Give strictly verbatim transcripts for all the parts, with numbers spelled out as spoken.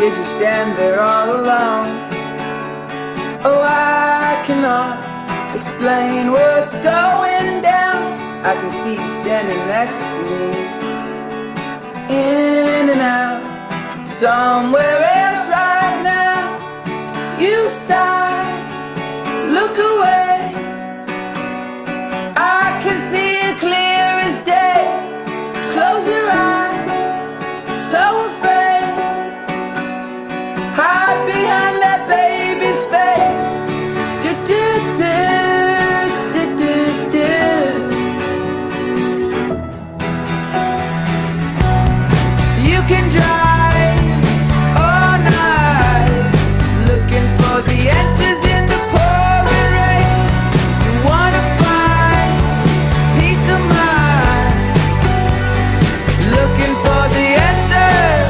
did you stand there all alone? Oh, I cannot explain what's going down. I can see you standing next to me, in and out, somewhere else right now. You sigh, look away, I can see it clear as day. Close your eyes, so afraid, hide behind that baby face. Do do do do do do. You can drive all night, looking for the answers in the pouring rain. You wanna find peace of mind, looking for the answers.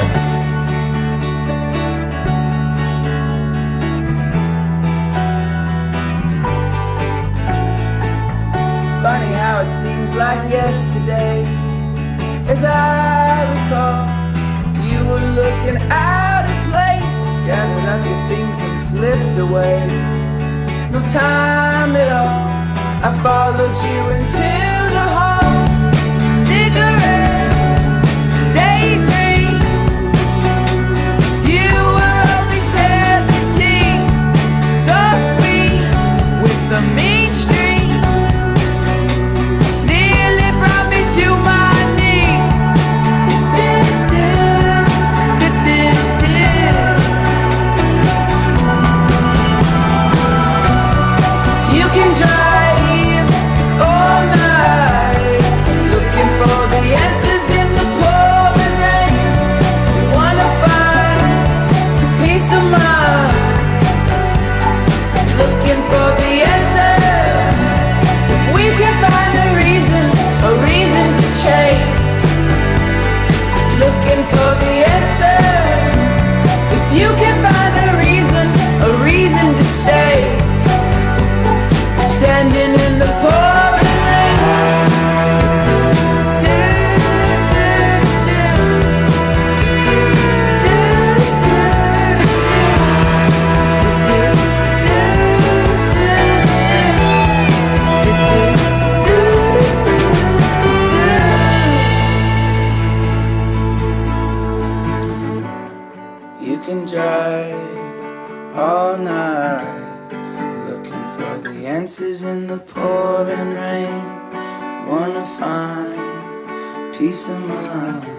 Funny how it seems like yesterday, as I recall, you were looking out of place, gathered up your things and slipped away. No time at all, I followed you into the hall. Cigarette, daydream. You were only seventeen, so sweet with the mean streak. Nearly brought me to my knees. You can drive all night, looking for the answers in the pouring rain. You wanna find peace of mind, looking for the answers. If we can find a reason, a reason to change, looking for the answers. If you can find a reason, a reason to stay, standing in the pouring rain. Do, do, do, do, do, do, do, do, do, do, do, do. You can drive all night, looking for the answers in the pouring rain. Wanna find peace of mind.